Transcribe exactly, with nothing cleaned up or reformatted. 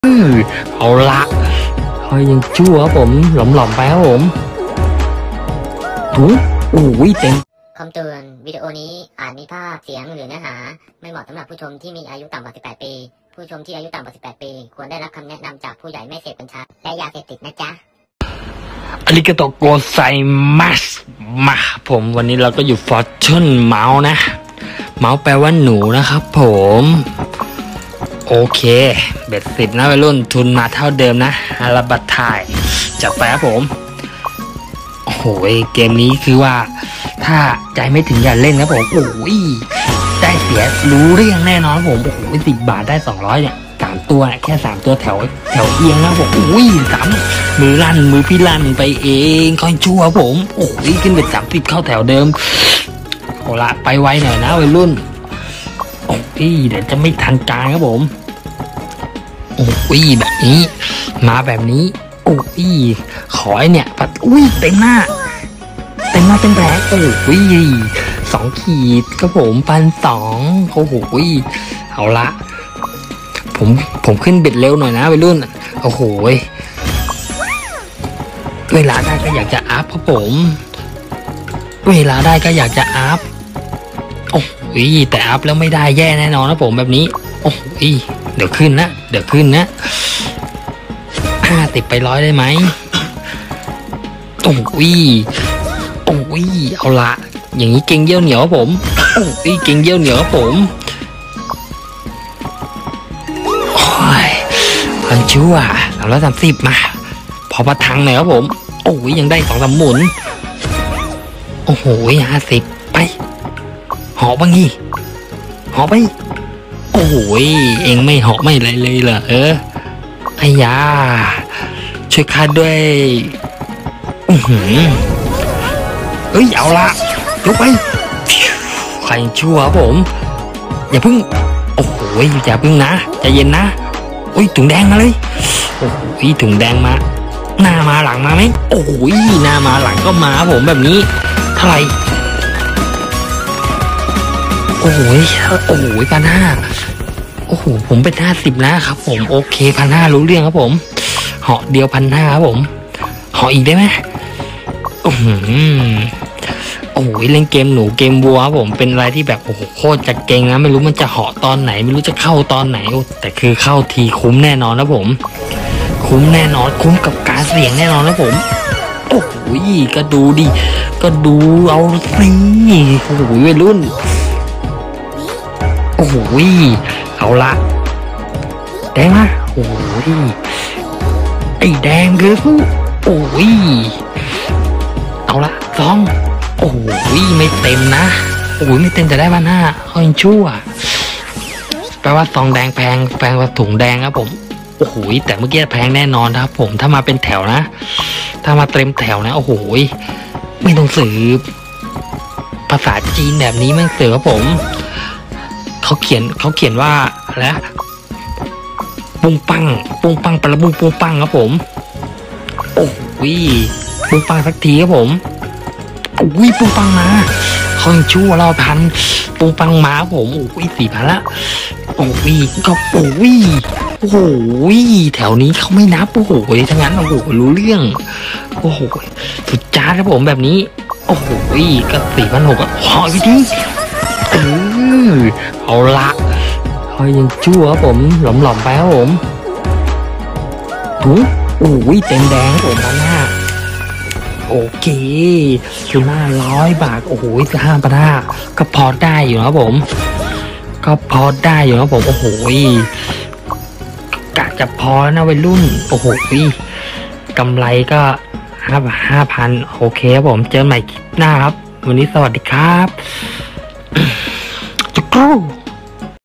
อือเอาละเฮ้ยยังชั่วครับผมหลอมๆไปครับผมถูโอ้ยเต็มคำเตือนวิดีโอนี้อาจมีภาพเสียงหรือเนื้อหาไม่เหมาะสำหรับผู้ชมที่มีอายุต่ำกว่าสิบแปดปีผู้ชมที่อายุต่ำกว่าสิบแปดปีควรได้รับคำแนะนำจากผู้ใหญ่ไม่เสพกัญชาและยาเสพติดนะจ๊ะอาริกาโตโกไซมัสมาผมวันนี้เราก็อยู่ฟอร์จูนเมาส์นะเมาส์แปลว่าหนูนะครับผมโอเคเบ็ดสิบนะวัยรุ่นทุนมาเท่าเดิมนะฮาราบัตไทยจัดไปครับผมโอ้โหเกมนี้คือว่าถ้าใจไม่ถึงอย่าเล่นนะผมโอ้ยได้เสียรู้เรื่องแน่นอนผมโอ้โหสิบบาทได้สองร้อยเนี่ยสามตัวแค่สามตัวแถวแถวเอียงนะผมโอ้ยสามมือลั่นมือพี่ลั่นไปเองค่อยชั่วผมโอ้ยขึ้นเป็นสามสิบเข้าแถวเดิมเอาละไปไวหน่อยนะวัยรุ่นโอ้ยเดี๋ยวจะไม่ทันการครับผมโอ้ยแบบนี้มาแบบนี้โอ้ยขอไอเนี่ยปัดอุ้ยเต็มหน้าเต็มหน้าเต็มแผลโอ้ยสองขีดครับผมพันสองโอ้โหเอาละผมผมขึ้นเบ็ดเร็วหน่อยนะวัยรุ่นโอ้โหเวลาได้ก็อยากจะอัพครับผมเวลาได้ก็อยากจะอัพโอ้ยแต่อัพแล้วไม่ได้แย่แน่นอนนะผมแบบนี้โอ้ยเดี๋ยวขึ้นนะเดี๋ยวขึ้นนะห้าติดไปร้อยได้ไหมโอ้ยโอ้ยเอาละอย่างนี้เก่งเยี่ยวเหนียวผมโอ้ยเก่งเยี่ยวเหนียวผมโอ้ยพันชั่วสามร้อยสามสิบมาพอประทังหน่อยครับผมโอ้ยยังได้สองสามหมุนโอ้โหห้าสิบไปหอบบ้างงี้หอบไปโอ้โหเองไม่หอบไม่อะไรเลยเหรอเออไอ้ยาช่วยข้าด้วยอือหือเอ้ยเอาละยกไปใครชั่วผมอย่าพึ่งโอ้โหอย่าพึ่งนะใจเย็นนะโอ้ยถุงแดงมาเลยโอ้โหถุงแดงมาหน้ามาหลังมาไหมโอ้โหหน้ามาหลังก็มาผมแบบนี้เท่าไหร่โอ้โหโอ้โหพันห้าโอ้โหผมเป็นห้าสิบนะครับผมโอเคพันห้ารู้เรื่องครับผมเหาะเดียวพันห้าครับผมเหาะอีกได้ไหมโอ้โหโอ้โหเล่นเกมหนูเกมวัวครับผมเป็นอะไรที่แบบโอ้โหโคตรจะเก่งนะไม่รู้มันจะเหาะตอนไหนไม่รู้จะเข้าตอนไหนแต่คือเข้าทีคุ้มแน่นอนนะผมคุ้มแน่นอนคุ้มกับการเสี่ยงแน่นอนนะผมโอ้โหก็ดูดิก็ดูเอาสิโอ้โหวัยรุ่นโอ้โหเอาละแดงมาโอ้โหไอ้แดงคือสู้โอ้ยเอาละสองโอ้โหไม่เต็มนะโอ้โหไม่เต็มแต่ได้มาหน้าค่อยชั่วแปลว่าซองแดงแพงแพงกว่าถุงแดงครับผมโอ้โหแต่เมื่อกี้แพงแน่นอนครับผมถ้ามาเป็นแถวนะถ้ามาเต็มแถวนะโอ้โหไม่ต้องสืบภาษาจีนแบบนี้ไม่เสือครับผมเขาเขียนเขาเขียนว่าอะไรปุ้งปังปุ้งปังปลาบุ้งปุ้งปังครับผมโอ้ยปุ้งปังสักทีครับผมโอ้ยปุ้งปังมาเขายังชั่วเราพันปุ้งปังมาผมโอ้ยสี่พันละโอ้ยก็โอ้ยโอ้โหแถวนี้เขาไม่นับโอ้โหทั้งนั้นโอ้โหรู้เรื่องโอ้โหสุดจ้าครับผมแบบนี้โอ้โหก็สี่พันหกอ่ะหอยไปดิเออเอาละเฮ้ยยังชั่วครับผมหลอมๆไปครับผมถูโอ้ยเต็มแดงครับผมพันห้าโอเคคือห้าร้อยบาทโอ้โหห้าพันห้าก็พอได้อยู่นะครับผมก็พอได้อยู่นะครับผมโอ้โหกะจะพอนะวัยรุ่นโอ้โหกำไรก็ห้าห้าพันโอเคครับผมเจอใหม่คลิปหน้าครับวันนี้สวัสดีครับจุ๊ก